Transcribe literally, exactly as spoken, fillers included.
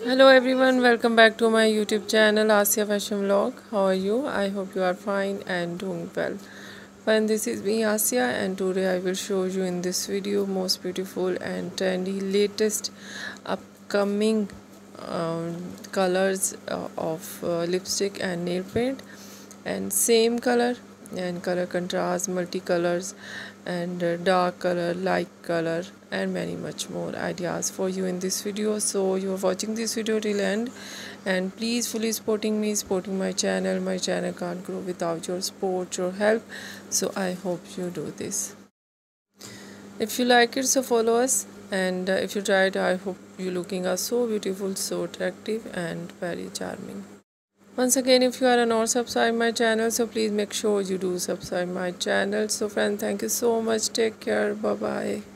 Hello everyone, welcome back to my YouTube channel Asya Fashion Vlog. How are you? I hope you are fine and doing well. And this is me Asya, and today I will show you in this video most beautiful and trendy latest upcoming um, colors uh, of uh, lipstick and nail paint, and same color and color contrast, multicolors, and uh, dark color, light color, and many much more ideas for you in this video. So you are watching this video till end, and please fully supporting me, supporting my channel. My channel can't grow without your support, your help, so I hope you do this. If you like it, so follow us, and uh, if you try it, I hope you looking are so beautiful, so attractive, and very charming. Once again, if you are not subscribed my channel, so please make sure you do subscribe my channel. So friends, thank you so much. Take care. Bye bye.